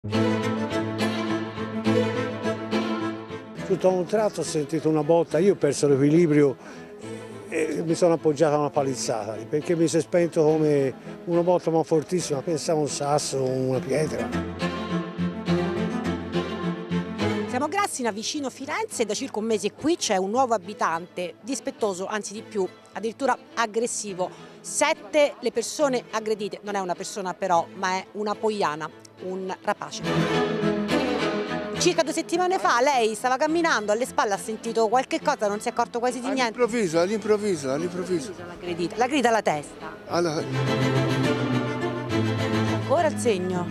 Tutto a un tratto ho sentito una botta, io ho perso l'equilibrio e mi sono appoggiato a una palizzata lì, perché mi si è spento come una botta ma fortissima, pensavo un sasso, una pietra. Siamo a Grassina, vicino Firenze, e da circa un mese qui c'è un nuovo abitante, dispettoso, anzi di più, addirittura aggressivo. 7 le persone aggredite, non è una persona però, ma è una poiana, un rapace. Circa 2 settimane fa lei stava camminando, alle spalle ha sentito qualche cosa, non si è accorto quasi di niente. All'improvviso. L'ha aggredita alla testa. Ancora il segno.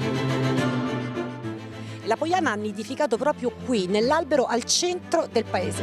La poiana ha nidificato proprio qui, nell'albero al centro del paese.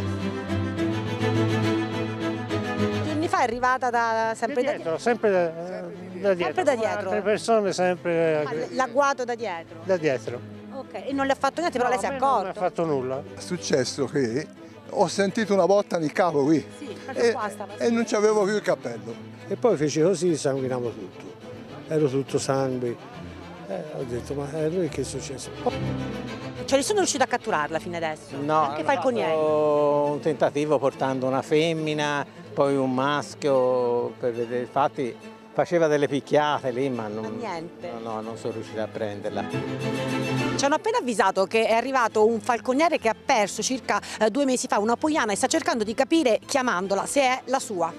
Giorni fa è arrivata sempre da dietro. Sempre da dietro. Sempre da dietro. Altre persone sempre L'agguato da dietro. da dietro. Ok, e non le ha fatto niente, però No, lei si è a me non mi ha accorto. fatto nulla. È successo che ho sentito una botta nel capo qui Sì, proprio qua stava. e non c'avevo più il cappello. E poi fece così, sanguinavo tutto. Ero tutto sangue. Ho detto, ma a lui che è successo? Cioè, sono riuscito a catturarla fino adesso? No, Anche falconieri? un tentativo portando una femmina, poi un maschio, per vedere, infatti faceva delle picchiate lì, ma Niente. no, non sono riuscito a prenderla. Ci hanno appena avvisato che è arrivato un falconiere che ha perso circa 2 mesi fa una poiana e sta cercando di capire, chiamandola, se è la sua.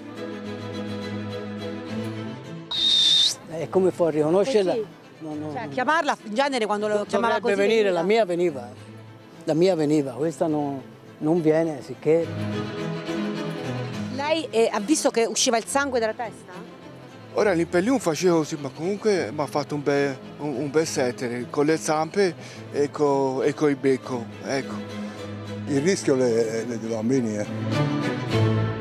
E come può riconoscerla? Così. No. Cioè, chiamarla in genere quando lo chiamava così. Dovrebbe venire, la mia veniva, questa non viene, sicché. Lei ha visto che usciva il sangue dalla testa? Ora lì per lì non facevo così, ma comunque mi ha fatto un bel settere con le zampe e con il becco, ecco. Il rischio le bambini,